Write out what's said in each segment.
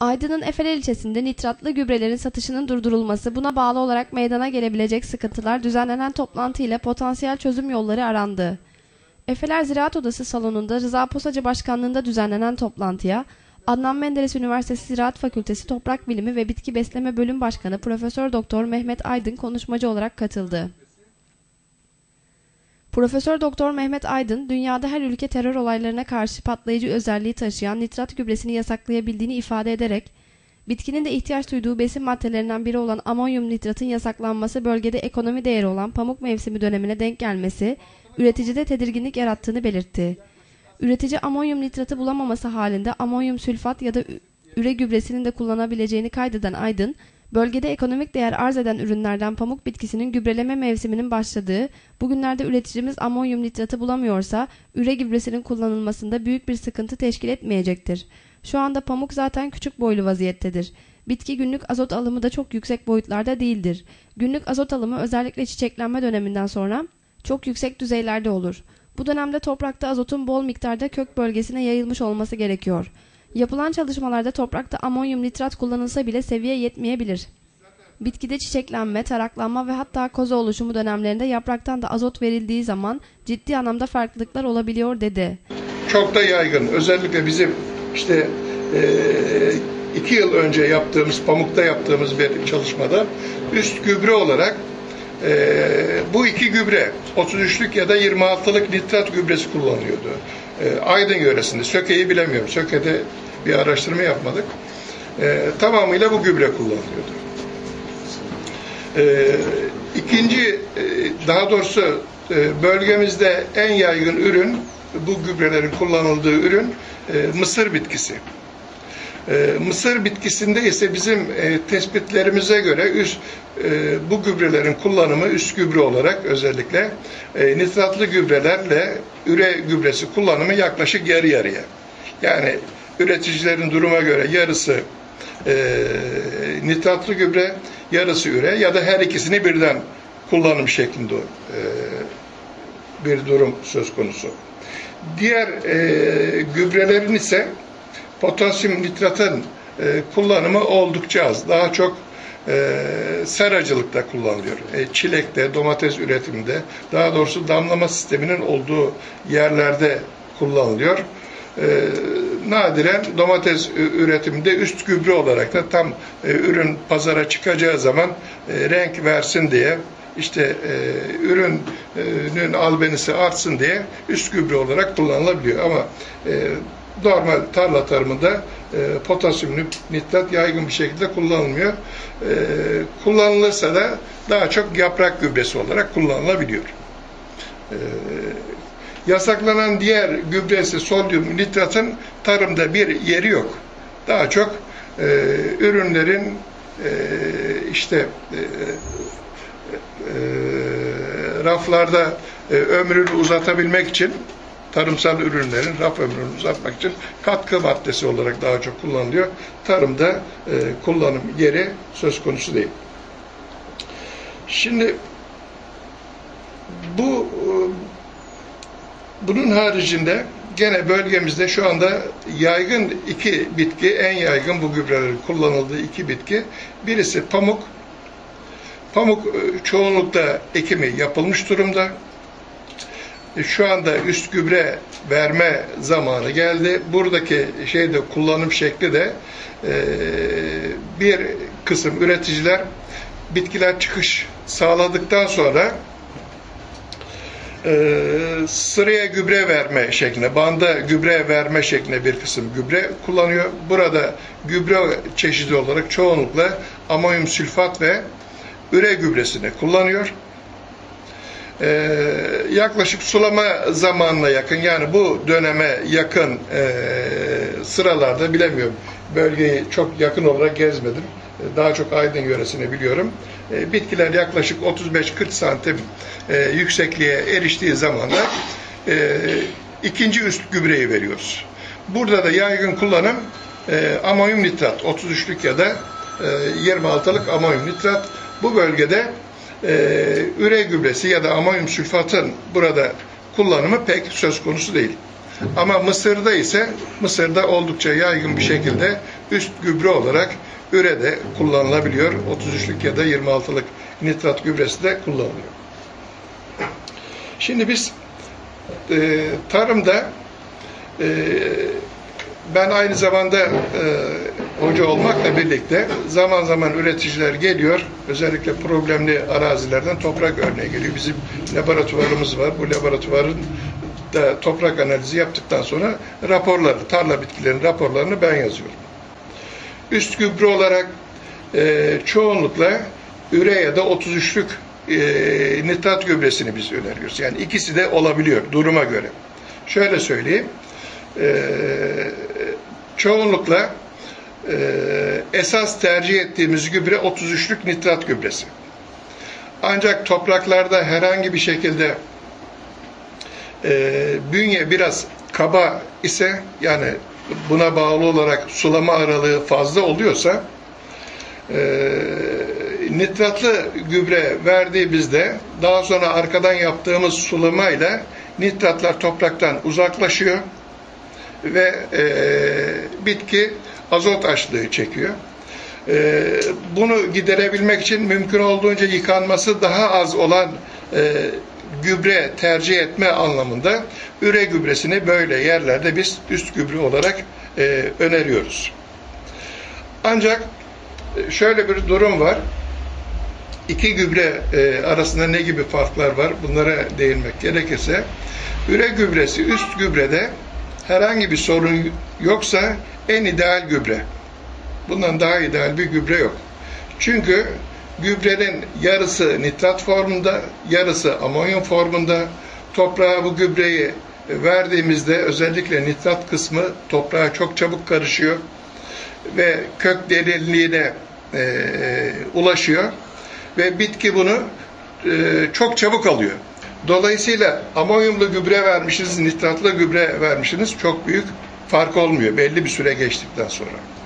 Aydın'ın Efeler ilçesinde nitratlı gübrelerin satışının durdurulması, buna bağlı olarak meydana gelebilecek sıkıntılar düzenlenen toplantı ile potansiyel çözüm yolları arandı. Efeler Ziraat Odası salonunda Rıza Posacı başkanlığında düzenlenen toplantıya, Adnan Menderes Üniversitesi Ziraat Fakültesi Toprak Bilimi ve Bitki Besleme Bölüm Başkanı Profesör Doktor Mehmet Aydın konuşmacı olarak katıldı. Profesör Doktor Mehmet Aydın, dünyada her ülke terör olaylarına karşı patlayıcı özelliği taşıyan nitrat gübresini yasaklayabildiğini ifade ederek, bitkinin de ihtiyaç duyduğu besin maddelerinden biri olan amonyum nitratın yasaklanması bölgede ekonomi değeri olan pamuk mevsimi dönemine denk gelmesi, üreticide tedirginlik yarattığını belirtti. Üretici amonyum nitratı bulamaması halinde amonyum sülfat ya da üre gübresinin de kullanabileceğini kaydeden Aydın, bölgede ekonomik değer arz eden ürünlerden pamuk bitkisinin gübreleme mevsiminin başladığı, bugünlerde üreticimiz amonyum nitratı bulamıyorsa, üre gübresinin kullanılmasında büyük bir sıkıntı teşkil etmeyecektir. Şu anda pamuk zaten küçük boylu vaziyettedir. Bitki günlük azot alımı da çok yüksek boyutlarda değildir. Günlük azot alımı özellikle çiçeklenme döneminden sonra çok yüksek düzeylerde olur. Bu dönemde toprakta azotun bol miktarda kök bölgesine yayılmış olması gerekiyor. Yapılan çalışmalarda toprakta amonyum nitrat kullanılsa bile seviye yetmeyebilir. Bitkide çiçeklenme, taraklanma ve hatta koza oluşumu dönemlerinde yapraktan da azot verildiği zaman ciddi anlamda farklılıklar olabiliyor dedi. Çok da yaygın. Özellikle bizim 2 yıl önce yaptığımız, pamukta yaptığımız bir çalışmada üst gübre olarak bu iki gübre 33'lük ya da 26'lık nitrat gübresi kullanılıyordu. Aydın yöresinde. Söke'yi bilemiyorum. Söke'de bir araştırma yapmadık. Tamamıyla bu gübre kullanılıyordu. Daha doğrusu bölgemizde en yaygın ürün, bu gübrelerin kullanıldığı ürün mısır bitkisi. Mısır bitkisinde ise bizim tespitlerimize göre bu gübrelerin kullanımı üst gübre olarak özellikle nitratlı gübrelerle üre gübresi kullanımı yaklaşık yarı yarıya. Yani üreticilerin duruma göre yarısı nitratlı gübre, yarısı üre ya da her ikisini birden kullanım şeklinde bir durum söz konusu. Diğer gübrelerin ise potasyum nitratın kullanımı oldukça az. Daha çok seracılıkta kullanılıyor. Çilekte, domates üretiminde, daha doğrusu damlama sisteminin olduğu yerlerde kullanılıyor. Nadiren domates üretiminde üst gübre olarak da tam ürün pazara çıkacağı zaman renk versin diye, ürünün albenisi artsın diye üst gübre olarak kullanılabiliyor. Ama normal tarla tarımında potasyum nitrat yaygın bir şekilde kullanılmıyor. Kullanılırsa da daha çok yaprak gübresi olarak kullanılabiliyor. Yasaklanan diğer gübre ise sodyum nitratın tarımda bir yeri yok. Daha çok ürünlerin raflarda ömrünü uzatabilmek için, tarımsal ürünlerin raf ömrünü uzatmak için katkı maddesi olarak daha çok kullanılıyor. Tarımda kullanım yeri söz konusu değil. Şimdi bunun haricinde gene bölgemizde şu anda yaygın iki bitki, en yaygın bu gübrelerin kullanıldığı iki bitki. Birisi pamuk. Pamuk çoğunlukla ekimi yapılmış durumda. Şu anda üst gübre verme zamanı geldi. Buradaki kullanım şekli de bir kısım üreticiler bitkiler çıkış sağladıktan sonra sıraya gübre verme şeklinde, banda gübre verme şeklinde bir kısım gübre kullanıyor. Burada gübre çeşidi olarak çoğunlukla amonyum sülfat ve üre gübresini kullanıyor. Yaklaşık sulama zamanına yakın, yani bu döneme yakın sıralarda, bilemiyorum, bölgeyi çok yakın olarak gezmedim. Daha çok Aydın yöresini biliyorum. Bitkiler yaklaşık 35-40 santim yüksekliğe eriştiği zamanlar ikinci üst gübreyi veriyoruz. Burada da yaygın kullanım amonyum nitrat, 33'lük ya da 26'lık amonyum nitrat. Bu bölgede üre gübresi ya da amonyum sülfatın burada kullanımı pek söz konusu değil. Ama Mısır'da ise, Mısır'da oldukça yaygın bir şekilde üst gübre olarak üre de kullanılabiliyor. 33'lük ya da 26'lık nitrat gübresi de kullanılıyor. Şimdi biz tarımda ben aynı zamanda hoca olmakla birlikte zaman zaman üreticiler geliyor. Özellikle problemli arazilerden toprak örneği geliyor. Bizim laboratuvarımız var. Bu laboratuvarın da toprak analizi yaptıktan sonra raporları, tarla bitkilerinin raporlarını ben yazıyorum. Üst gübre olarak çoğunlukla üre ya da 33'lük nitrat gübresini biz öneriyoruz. Yani ikisi de olabiliyor duruma göre. Şöyle söyleyeyim. Çoğunlukla esas tercih ettiğimiz gübre 33'lük nitrat gübresi. Ancak topraklarda herhangi bir şekilde bünye biraz kaba ise, yani buna bağlı olarak sulama aralığı fazla oluyorsa nitratlı gübre verdiğimizde daha sonra arkadan yaptığımız sulamayla nitratlar topraktan uzaklaşıyor ve bitki azot açlığı çekiyor. Bunu giderebilmek için mümkün olduğunca yıkanması daha az olan gübre tercih etme anlamında üre gübresini böyle yerlerde biz üst gübre olarak öneriyoruz. Ancak şöyle bir durum var. İki gübre arasında ne gibi farklar var? Bunlara değinmek gerekirse, üre gübresi üst gübrede herhangi bir sorun yoksa en ideal gübre. Bundan daha ideal bir gübre yok. Çünkü gübrenin yarısı nitrat formunda, yarısı amonyum formunda. Toprağa bu gübreyi verdiğimizde özellikle nitrat kısmı toprağa çok çabuk karışıyor ve kök derinliğine ulaşıyor ve bitki bunu çok çabuk alıyor. Dolayısıyla amonyumlu gübre vermişsiniz, nitratlı gübre vermişsiniz, çok büyük fark olmuyor belli bir süre geçtikten sonra.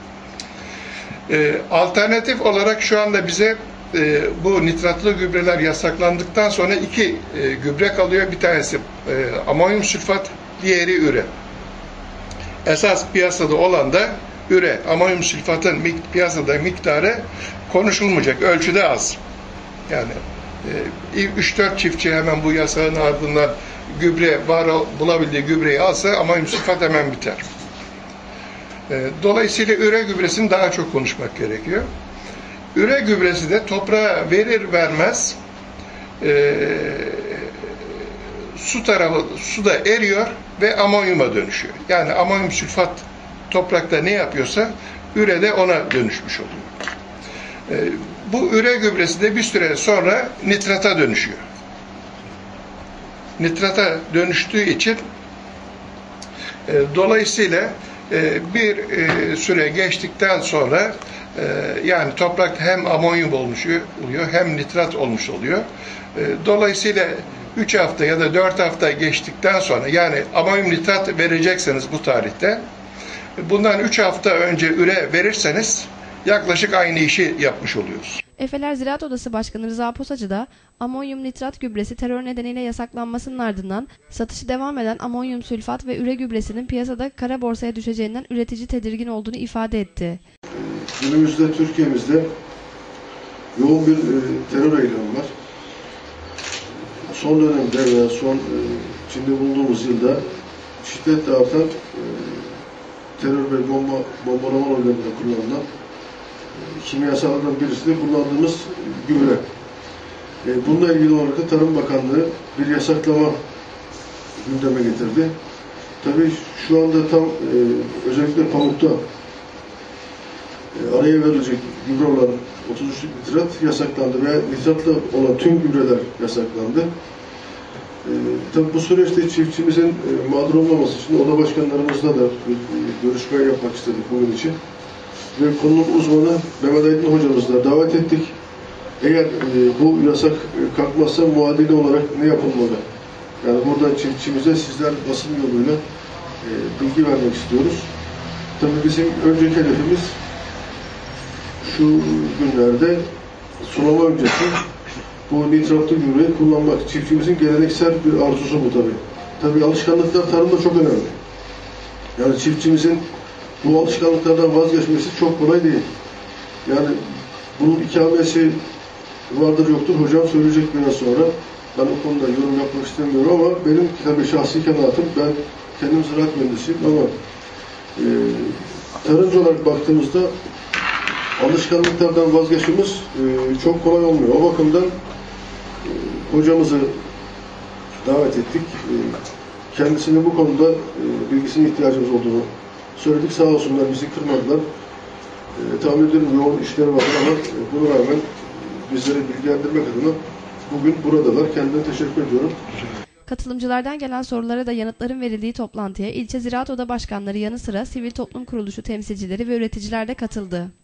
Alternatif olarak şu anda bize bu nitratlı gübreler yasaklandıktan sonra iki gübre kalıyor. Bir tanesi amonyum sülfat, diğeri üre. Esas piyasada olan da üre. Amonyum sülfatın piyasada miktarı konuşulmayacak ölçüde az. Yani 3-4 çiftçi hemen bu yasağın ardından gübre bulabildiği gübreyi alsa amonyum sülfat hemen biter. Dolayısıyla üre gübresini daha çok konuşmak gerekiyor. Üre gübresi de toprağa verir vermez suda eriyor ve amonyuma dönüşüyor. Yani amonyum sülfat toprakta ne yapıyorsa üre de ona dönüşmüş oluyor. Bu üre gübresi de bir süre sonra nitrata dönüşüyor. Nitrata dönüştüğü için dolayısıyla bir süre geçtikten sonra yani toprak hem amonyum olmuş oluyor hem nitrat olmuş oluyor. Dolayısıyla 3 hafta ya da 4 hafta geçtikten sonra, yani amonyum nitrat verecekseniz bu tarihte, bundan 3 hafta önce üre verirseniz yaklaşık aynı işi yapmış oluyoruz. Efeler Ziraat Odası Başkanı Rıza Posacı da amonyum nitrat gübresi terör nedeniyle yasaklanmasının ardından satışı devam eden amonyum sülfat ve üre gübresinin piyasada kara borsaya düşeceğinden üretici tedirgin olduğunu ifade etti. Günümüzde Türkiye'mizde yoğun bir terör eylemi var. Son dönemde veya son içinde bulunduğumuz yılda şiddetle artan terör ve bombalama olaylarında kullanılan kimyasallardan birisi de kullandığımız gübre. Bununla ilgili olarak da Tarım Bakanlığı bir yasaklama gündeme getirdi. Tabii şu anda tam özellikle pamukta araya verilecek gübre olan 33'lük nitrat yasaklandı veya nitratla olan tüm gübreler yasaklandı. Tabii bu süreçte çiftçimizin mağdur olmaması için oda başkanlarımızla da bir görüşme yapmak istedik bunun için. Ve konunun uzmanı Mehmet Aydın hocamızla davet ettik. Eğer bu yasak kalkmazsa muadili olarak ne yapılmalı? Yani buradan çiftçimize sizler basın yoluyla bilgi vermek istiyoruz. Tabii bizim önceki hedefimiz şu günlerde sulama öncesi bu nitratlı gübreyi kullanmak. Çiftçimizin geleneksel bir arzusu bu tabii. Tabii alışkanlıklar tarımda çok önemli. Yani çiftçimizin bu alışkanlıklardan vazgeçmesi çok kolay değil. Yani bunun ikamesi vardır yoktur. Hocam söyleyecek biraz sonra. Ben o konuda yorum yapmak istemiyorum ama benim tabii şahsi kanaatim, ben kendim ziraat mühendisiyim ama tarımcı olarak baktığımızda alışkanlıklardan vazgeçmemiz çok kolay olmuyor. O bakımdan hocamızı davet ettik. Kendisine bu konuda bilgisine ihtiyacımız olduğunu söyledik. Sağ olsunlar, bizi kırmadılar. Tahmin ediyorum yoğun işleri var ama buna rağmen bizleri bilgilendirmek adına bugün buradalar. Kendilerine teşekkür ediyorum. Katılımcılardan gelen sorulara da yanıtların verildiği toplantıya ilçe Ziraat Oda Başkanları yanı sıra sivil toplum kuruluşu temsilcileri ve üreticiler de katıldı.